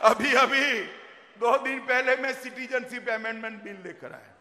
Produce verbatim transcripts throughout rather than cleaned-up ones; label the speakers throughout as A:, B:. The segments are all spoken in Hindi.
A: अभी अभी दो दिन पहले मैं सिटीजनशिप अमेंडमेंट बिल लेकर आया।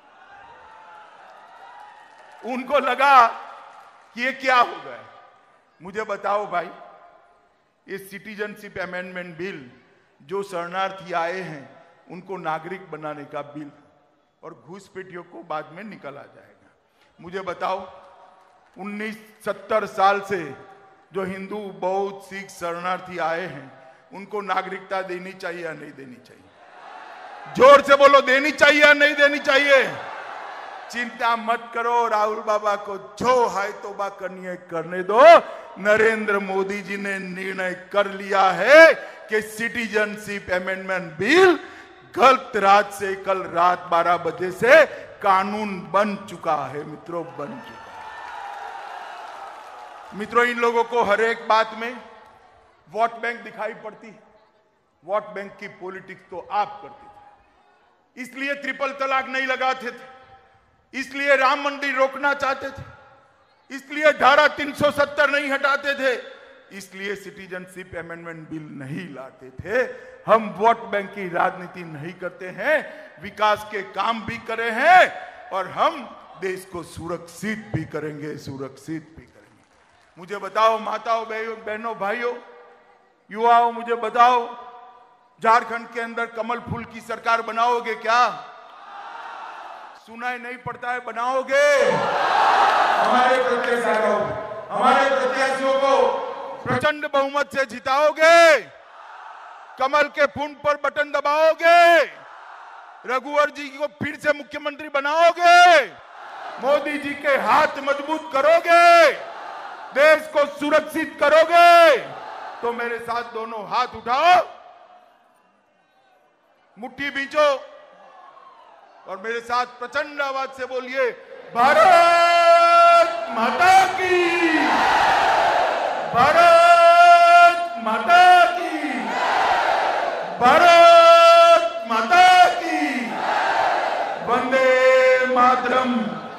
A: उनको लगा कि ये क्या हो गया। मुझे बताओ भाई, ये सिटीजनशिप अमेंडमेंट बिल जो शरणार्थी आए हैं उनको नागरिक बनाने का बिल, और घुसपैठियों को बाद में निकाला जाएगा। मुझे बताओ, उन्नीस सत्तर साल से जो हिंदू बौद्ध सिख शरणार्थी आए हैं उनको नागरिकता देनी चाहिए या नहीं देनी चाहिए? जोर से बोलो, देनी चाहिए या नहीं देनी चाहिए? चिंता मत करो, राहुल बाबा को जो है तौबा करनी है करने दो। नरेंद्र मोदी जी ने निर्णय कर लिया है कि सिटीजनशिप अमेंडमेंट बिल गलत रात से कल रात बारह बजे से कानून बन चुका है मित्रों, बन चुका है। मित्रों, इन लोगों को हर एक बात में वोट बैंक दिखाई पड़ती है। वोट बैंक की पॉलिटिक्स तो आप करते थे, इसलिए ट्रिपल तलाक नहीं लगाते थे, इसलिए राम मंदिर रोकना चाहते थे, इसलिए धारा तीन सौ सत्तर नहीं हटाते थे, इसलिए सिटीजनशिप अमेंडमेंट बिल नहीं लाते थे। हम वोट बैंक की राजनीति नहीं करते हैं, विकास के काम भी करे हैं और हम देश को सुरक्षित भी करेंगे, सुरक्षित भी करेंगे। मुझे बताओ माताओं, बहनों, भाइयों, युवाओं, मुझे बताओ, झारखंड के अंदर कमल फूल की सरकार बनाओगे क्या? सुनाई नहीं पड़ता है, बनाओगे? हमारे प्रत्याशियों हमारे प्रत्याशियों को प्रचंड बहुमत से जिताओगे? कमल के फूल पर बटन दबाओगे? रघुवर जी को फिर से मुख्यमंत्री बनाओगे? मोदी जी के हाथ मजबूत करोगे? देश को सुरक्षित करोगे? तो मेरे साथ दोनों हाथ उठाओ, मुट्ठी बींचो और मेरे साथ प्रचंड आवाज से बोलिए, भारत माता की, भारत माता की, भारत माता की, वंदे मातरम।